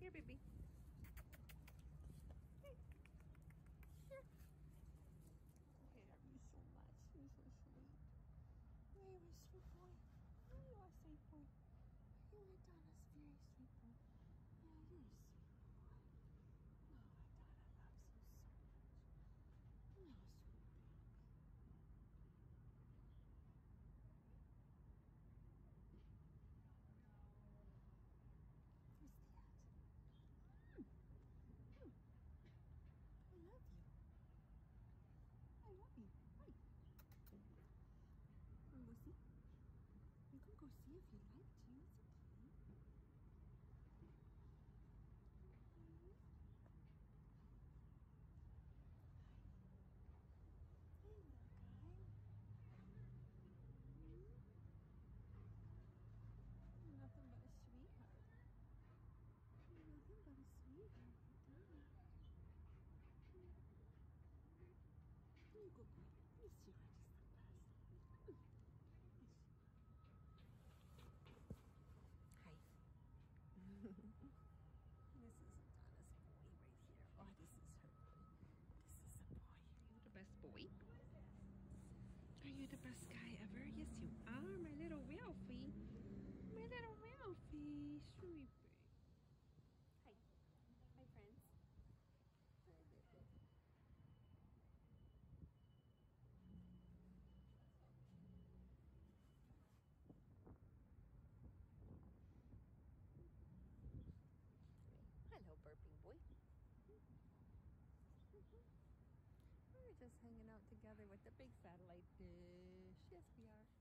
Here, baby. Hey. Here. I love you so much. You're so sweet. Yeah, you're a sweet boy. Yeah, you are a sweet boy. You are Donna's very sweet boy. Yeah, you're a sweet boy. Oh, Donna loves you so much. Oh, sweet baby. Where's the cat? I love you. I love you. Hi. Wanna go see? You can go see if you like to. It's okay. Hey, little guy. You're nothing but a sweetheart. You're nothing but a sweetheart, Donna. You go, boy. Yes, you are just the best. Yes, you are. Hi. This is Donna's boy right here. Oh, this is her boy. This is a boy. Are you the best boy? Are you the best guy ever? Yes, you are, my little Ralphie. My little Ralphie. Sweet baby. Hi. Hi, friends. Hi, baby. Hello, burping boy. We're just hanging out together with the big satellite dish. Yes, we are.